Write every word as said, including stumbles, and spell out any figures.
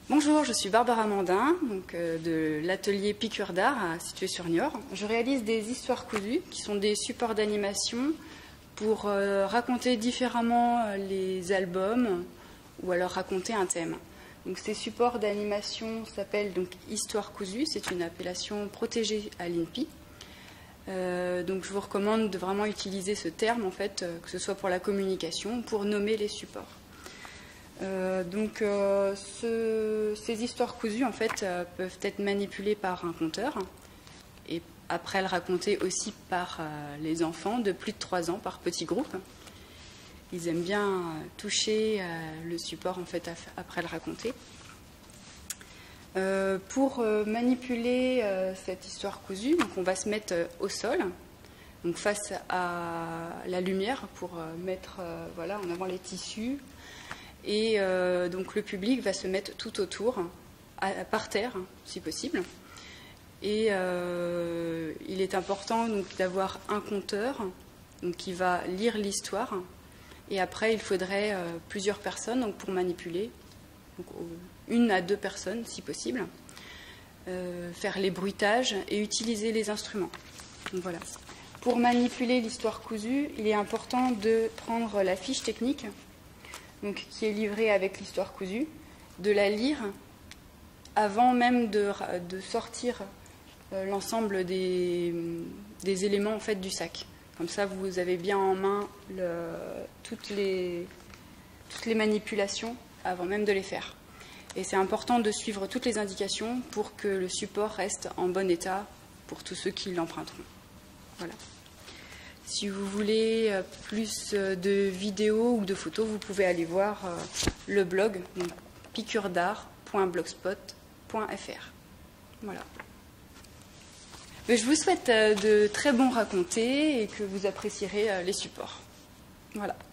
Bonjour, je suis Barbara Mandin, donc, euh, de l'atelier Piqûre d'Art situé sur Niort. Je réalise des histoires cousues qui sont des supports d'animation pour euh, raconter différemment euh, les albums ou alors raconter un thème. Donc, ces supports d'animation s'appellent donc Histoire cousue, c'est une appellation protégée à l'I N P I. Euh, donc je vous recommande de vraiment utiliser ce terme en fait, euh, que ce soit pour la communication, pour nommer les supports. Euh, donc euh, ce, ces histoires cousues en fait euh, peuvent être manipulées par un conteur et après le raconter aussi par euh, les enfants de plus de trois ans par petits groupes. Ils aiment bien euh, toucher euh, le support en fait après le raconter. Euh, pour euh, manipuler euh, cette histoire cousue, donc on va se mettre euh, au sol, donc face à la lumière pour euh, mettre euh, voilà, en avant les tissus. Et euh, donc le public va se mettre tout autour, à, par terre, si possible. Et euh, il est important d'avoir un conteur donc, qui va lire l'histoire. Et après, il faudrait euh, plusieurs personnes donc, pour manipuler, donc, une à deux personnes, si possible, euh, faire les bruitages et utiliser les instruments. Donc, voilà. Pour manipuler l'histoire cousue, il est important de prendre la fiche technique, donc, qui est livrée avec l'histoire cousue, de la lire avant même de, de sortir euh, l'ensemble des, des éléments en fait, du sac. Comme ça, vous avez bien en main le, toutes, les, toutes les manipulations avant même de les faire. Et c'est important de suivre toutes les indications pour que le support reste en bon état pour tous ceux qui l'emprunteront. Voilà. Si vous voulez plus de vidéos ou de photos, vous pouvez aller voir le blog piqûre d'art point blogspot point F R. Voilà. Mais je vous souhaite de très bons racontés et que vous apprécierez les supports. Voilà.